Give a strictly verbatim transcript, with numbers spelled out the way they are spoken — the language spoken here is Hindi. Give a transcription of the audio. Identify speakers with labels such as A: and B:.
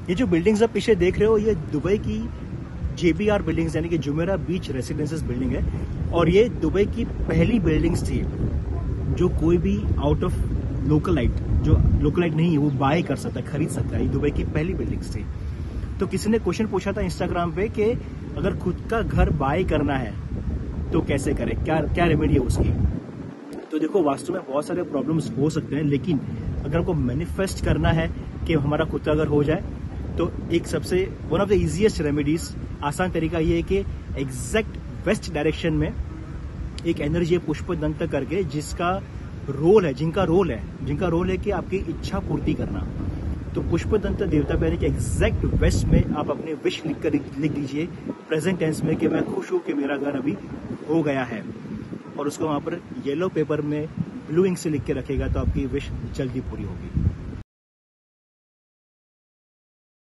A: ये जो बिल्डिंग्स आप पीछे देख रहे हो, ये दुबई की जेबीआर बिल्डिंग्स यानी कि जुमेरा बीच रेसिडेंसेस बिल्डिंग है। और ये दुबई की पहली बिल्डिंग्स थी जो कोई भी आउट ऑफ लोकलाइट, जो लोकलाइट नहीं है, वो बाय कर सकता है, खरीद सकता है। ये दुबई की पहली बिल्डिंग्स थी। तो किसी ने क्वेश्चन पूछा था इंस्टाग्राम पे कि अगर खुद का घर बाय करना है तो कैसे करें, क्या क्या रेमेडी है उसकी। तो देखो, वास्तव में बहुत सारे प्रॉब्लम्स हो सकते हैं, लेकिन अगर आपको मैनिफेस्ट करना है कि हमारा खुद का घर हो जाए, तो एक सबसे one of the easiest remedies, आसान तरीका ये है कि एग्जैक्ट वेस्ट डायरेक्शन में एक एनर्जी पुष्प दंत करके, जिसका रोल है जिनका रोल है जिनका रोल है कि आपकी इच्छा पूर्ति करना। तो पुष्प दंत देवता पे के एग्जैक्ट वेस्ट में आप अपने विश लिख कर लिख दीजिए प्रेजेंट टेंस में कि मैं खुश हूं कि मेरा घर अभी हो गया है, और उसको वहां पर येलो पेपर में ब्लू इंक से लिख के रखेगा, तो आपकी विश जल्दी पूरी होगी।